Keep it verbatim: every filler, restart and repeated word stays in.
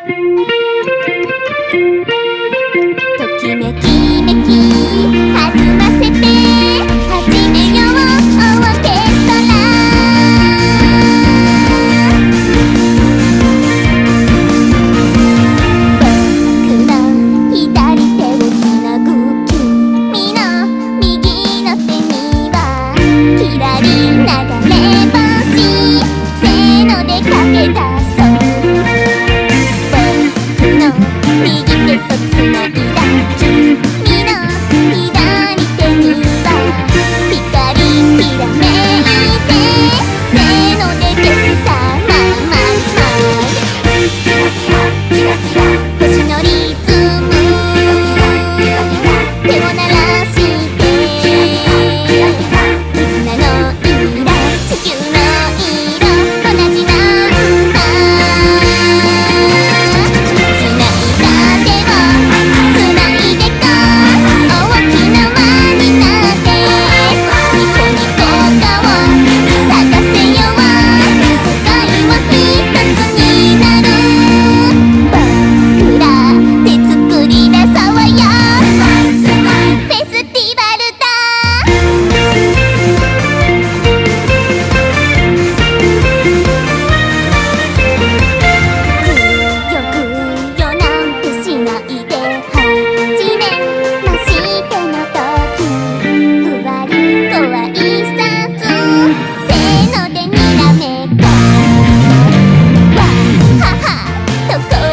ときめきめき弾ませて始めようオーケストラ。僕の左手をつなぐ君の右の手にはきらり流れ星せーので駆け出そう。僕の右手とつないだ君の左手には光きらめいてせーので消せたマイマイスマイル。キラキラ星のリズム手を鳴らして絆の色地球の色同じなんだ。つないだ手をつないでこう大きな輪になってニコニコ顔探せよう世界は一つになる。僕らで作り出そうよフェスティバルだ。よくよなんてしないで始めましての時ふわりご挨拶せーのでにらめっこわははとこ